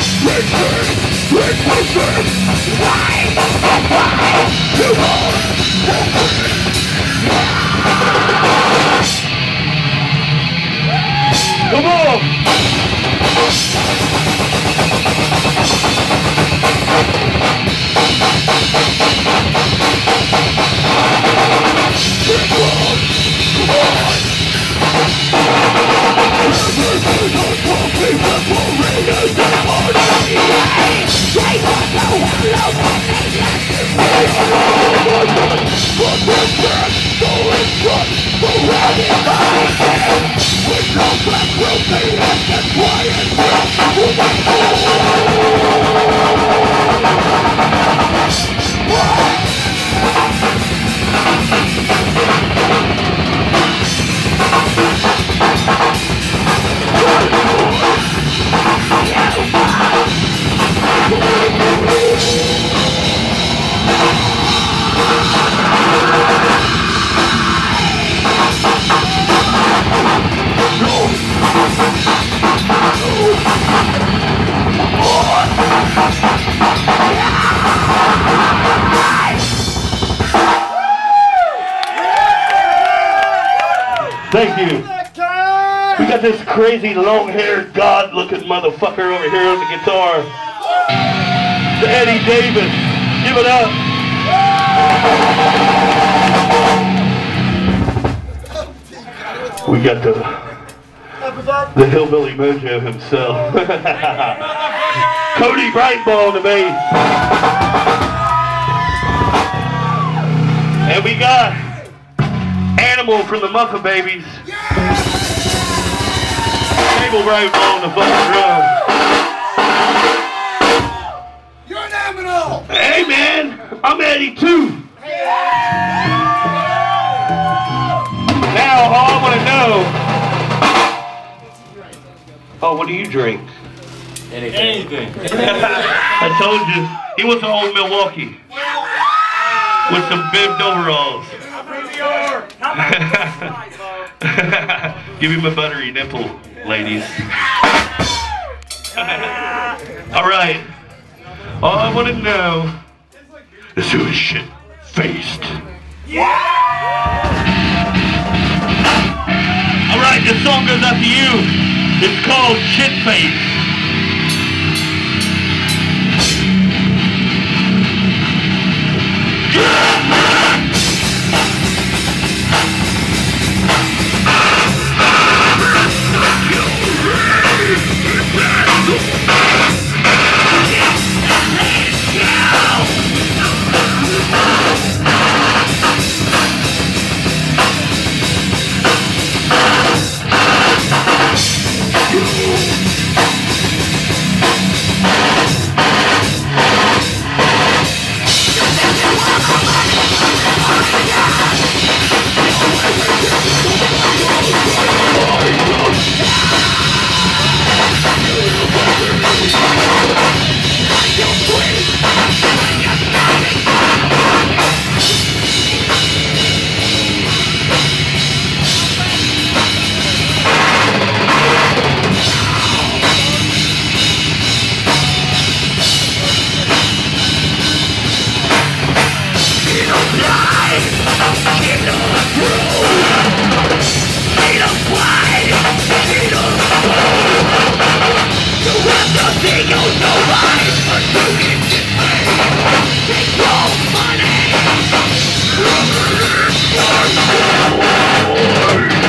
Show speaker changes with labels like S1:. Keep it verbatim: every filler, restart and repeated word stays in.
S1: Come on! Thank you. We got this crazy long-haired god-looking motherfucker over here on the guitar. The Eddie Davis. Give it up. We got the the hillbilly mojo himself. Cody Brightball on the bass. And we got Animal from the Muffin Babies. Cable Brightball on the fucking drum.
S2: You're an animal!
S1: Hey man, I'm Eddie too. Now all I want to know. Oh, what do you drink?
S3: Anything. Anything.
S1: I told you, he was an old Milwaukee with some bibbed overalls. Give him a buttery nipple, ladies. All right. All I want to know is who is shit-faced. Yeah! All right, this song goes out to you. It's called Shit-Faced. Take your money.